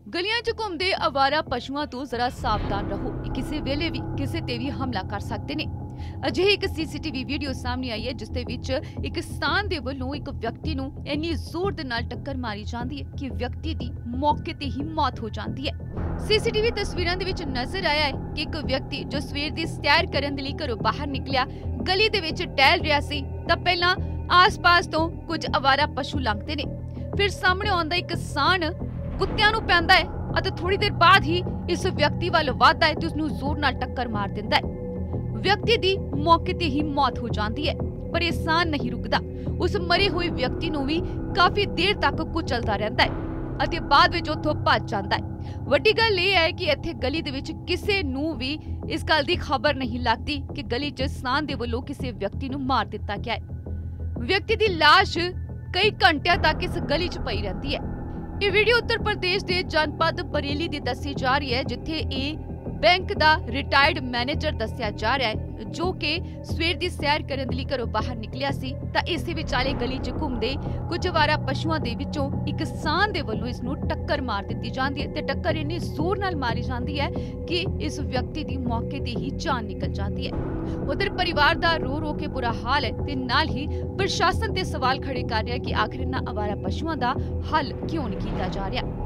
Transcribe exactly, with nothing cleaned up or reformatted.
ਗਲੀਆਂ 'ਚ ਘੁੰਮਦੇ ਅਵਾਰਾ ਪਸ਼ੂਆਂ ਤੋਂ ਜ਼ਰਾ ਸਾਵਧਾਨ ਰਹੋ। ਇਹ ਕਿਸੇ ਵੇਲੇ ਵੀ ਕਿਸੇ ਤੇ ਵੀ ਹਮਲਾ ਕਰ ਸਕਦੇ ਨੇ। ਅਜਿਹੀ ਇੱਕ ਸੀਸੀਟੀਵੀ ਵੀਡੀਓ ਸਾਹਮਣੇ ਆਈ ਹੈ ਜਿਸ ਦੇ ਵਿੱਚ ਇੱਕ ਕਿਸਾਨ ਦੇ ਵੱਲੋਂ ਇੱਕ ਵਿਅਕਤੀ ਨੂੰ ਇੰਨੀ ਜ਼ੋਰ ਦੇ ਨਾਲ ਟੱਕਰ ਮਾਰੀ ਜਾਂਦੀ ਹੈ ਕਿ ਵਿਅਕਤੀ ਦੀ ਮੌਕੇ ਤੇ ਹੀ ਮੌਤ ਹੋ ਜਾਂਦੀ ਹੈ। ਸੀਸੀਟੀਵੀ ਤਸਵੀਰਾਂ ਦੇ ਵਿੱਚ ਨਜ਼ਰ ਆਇਆ ਹੈ ਕਿ ਇੱਕ ਵਿਅਕਤੀ ਜੋ ਸਵੇਰ ਦੀ ਸੈਰ ਕਰਨ ਦੇ ਲਈ ਘਰੋਂ ਬਾਹਰ ਨਿਕਲਿਆ, ਗਲੀ ਦੇ ਵਿੱਚ ਟਹਿਲ ਰਿਹਾ ਸੀ ਤਾਂ ਪਹਿਲਾਂ ਆਸ-ਪਾਸ ਤੋਂ ਕੁਝ ਅਵਾਰਾ ਪਸ਼ੂ ਲੰਘਦੇ ਨੇ। ਫਿਰ ਸਾਹਮਣੇ ਆਉਂਦਾ ਇੱਕ ਕਿਸਾਨ ਕੁੱਤਿਆਂ ਨੂੰ ਪੈਂਦਾ ਹੈ ਅਤੇ ਥੋੜੀ ਦੇਰ ਬਾਅਦ ਹੀ ਇਸ ਵਿਅਕਤੀ ਵੱਲ ਵਧਦਾ ਹੈ ਤੇ ਉਸ ਨੂੰ ਜ਼ੋਰ ਨਾਲ ਟੱਕਰ ਮਾਰ ਦਿੰਦਾ ਹੈ। ਵਿਅਕਤੀ ਦੀ ਮੌਕੇ ਤੇ ਹੀ ਮੌਤ ਹੋ ਜਾਂਦੀ ਹੈ। ਪਰ ਇਹ ਸਾਨ ਨਹੀਂ ਰੁਕਦਾ, ਉਸ ਮਰੇ ਹੋਏ ਵਿਅਕਤੀ ਨੂੰ ਵੀ ਕਾਫੀ ਦੇਰ ਤੱਕ ਕੁਚਲਦਾ ਰਹਿੰਦਾ ਹੈ ਅਤੇ ਬਾਅਦ ਵਿੱਚ ਉੱਥੋਂ ਭੱਜ ਜਾਂਦਾ ਹੈ। ਵੱਡੀ ਗੱਲ ਇਹ ਹੈ ਕਿ ਇੱਥੇ ਗਲੀ ਦੇ ਵਿੱਚ ਕਿਸੇ ਨੂੰ ਵੀ ਇਸ ਗੱਲ ਦੀ ਖਬਰ ਨਹੀਂ ਲੱਗਦੀ ਕਿ ਗਲੀ 'ਚ ਸਾਨ ਦੇ ਵੱਲੋਂ ਕਿਸੇ ਵਿਅਕਤੀ ਨੂੰ ਮਾਰ ਦਿੱਤਾ ਗਿਆ ਹੈ। ਵਿਅਕਤੀ ਦੀ ਲਾਸ਼ ਕਈ ਘੰਟਿਆਂ ਤੱਕ ਇਸ ਗਲੀ 'ਚ ਪਈ ਰਹਿੰਦੀ ਹੈ। ਇਹ ਵੀਡੀਓ ਉੱਤਰ ਪ੍ਰਦੇਸ਼ ਦੇ ਜਨਪਦ ਬਰੇਲੀ ਦੀ ਦੱਸੀ ਜਾ ਰਹੀ ਹੈ, ਜਿੱਥੇ ਇਹ ਬੈਂਕ ਦਾ ਰਿਟਾਇਰਡ ਮੈਨੇਜਰ ਦੱਸਿਆ ਜਾ ਰਿਹਾ ਹੈ ਜੋ ਕਿ ਸਵੇਰ ਦੀ ਸੈਰ ਕਰਨ ਦੇ ਲਈ ਘਰੋਂ ਬਾਹਰ ਨਿਕਲਿਆ ਸੀ ਤਾਂ ਇਸੇ ਵਿਚਾਲੇ ਗਲੀ 'ਚ ਘੁੰਮਦੇ ਕੁਝ ਅਵਾਰਾ ਪਸ਼ੂਆਂ ਦੇ ਵਿੱਚੋਂ ਇੱਕ ਕਿਸਾਨ ਦੇ ਵੱਲੋਂ ਇਸ ਨੂੰ ਟੱਕਰ ਮਾਰ ਦਿੱਤੀ ਜਾਂਦੀ ਹੈ ਤੇ ਟੱਕਰ ਇੰਨੀ ਜ਼ੋਰ ਨਾਲ ਮਾਰੀ ਜਾਂਦੀ ਹੈ ਕਿ ਇਸ ਵਿਅਕਤੀ ਦੀ ਮੌਕੇ ਤੇ ਹੀ ਜਾਨ ਨਿਕਲ ਜਾਂਦੀ ਹੈ। ਉਧਰ ਪਰਿਵਾਰ ਦਾ ਰੋ ਰੋ ਕੇ ਬੁਰਾ ਹਾਲ ਹੈ ਤੇ ਨਾਲ ਹੀ ਪ੍ਰਸ਼ਾਸਨ ਤੇ ਸਵਾਲ ਖੜੇ ਕਰ ਰਿਹਾ ਕਿ ਆਖਿਰ ਇਹਨਾਂ ਅਵਾਰਾ ਪਸ਼ੂਆਂ ਦਾ ਹੱਲ ਕਿਉਂ ਨਹੀਂ ਕੀਤਾ ਜਾ ਰਿਹਾ।